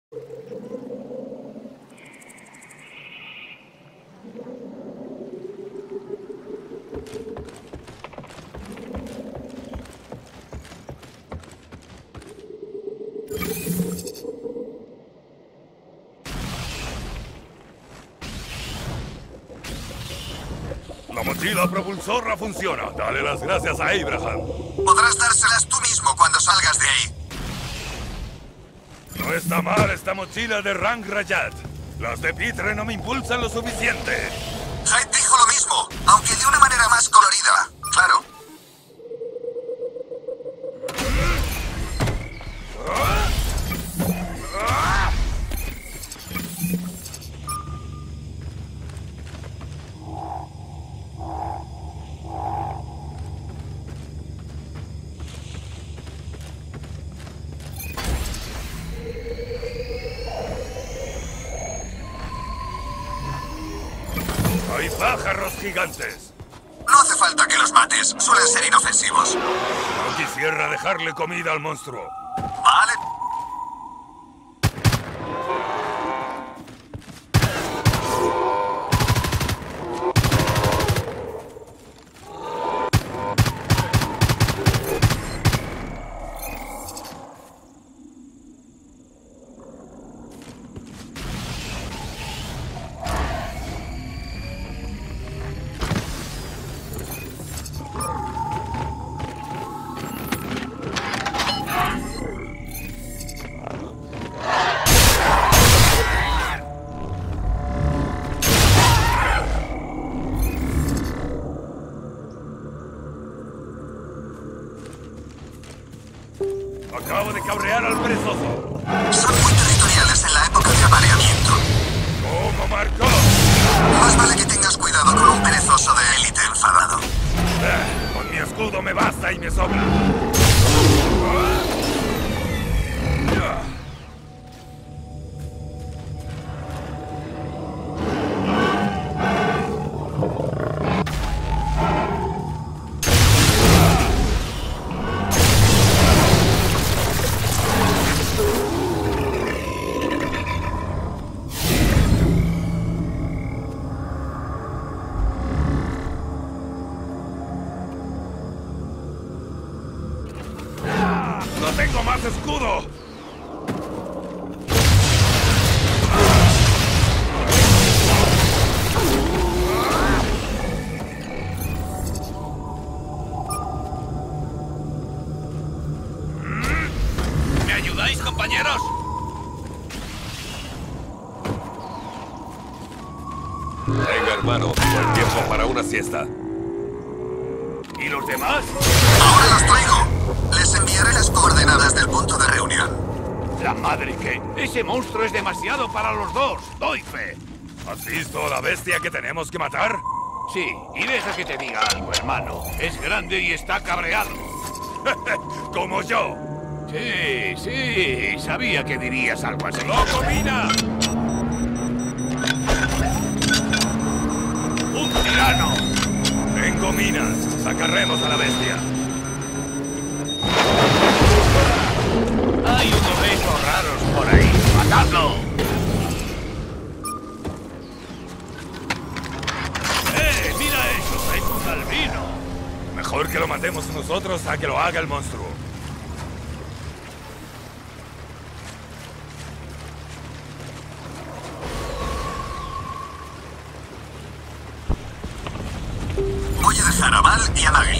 La mochila propulsora funciona. Dale las gracias a Abraham. Podrás dárselas tú mismo cuando salgas de ahí. No está mal esta mochila de Rang Rayat. Las de Pitre no me impulsan lo suficiente. Hyde dijo lo mismo, aunque de una manera más colorida, claro. Hay pájaros gigantes. No hace falta que los mates, suelen ser inofensivos. No quisiera dejarle comida al monstruo. Vale. Acabo de cabrear al perezoso. Son muy territoriales en la época de apareamiento. ¿Cómo marcó? Más vale que tengas cuidado con un perezoso de élite enfadado. Con mi escudo me basta y me sobra. ¡No tengo más escudo! ¿Me ayudáis, compañeros? Venga, hermano, buen tiempo para una siesta. ¿Y los demás? Ahora los traigo. Les enviaré las coordenadas del punto de reunión. La madre que... Ese monstruo es demasiado para los dos. Doy fe. ¿Has visto la bestia que tenemos que matar? Sí, y deja que te diga algo, hermano. Es grande y está cabreado. Como yo. Sí, sí, sabía que dirías algo así. ¡Loco, Mina! ¡Un tirano! Vengo, Minas. Sacaremos a la bestia. Hay unos bichos raros por ahí. ¡Matadlo! ¡Mira eso! ¡Es un albino! Mejor que lo matemos nosotros a que lo haga el monstruo. Voy a dejar a Val y a Maggie.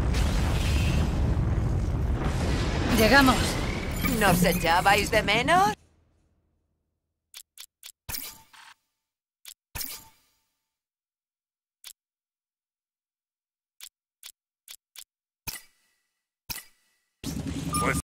Llegamos. ¿Nos echabais de menos?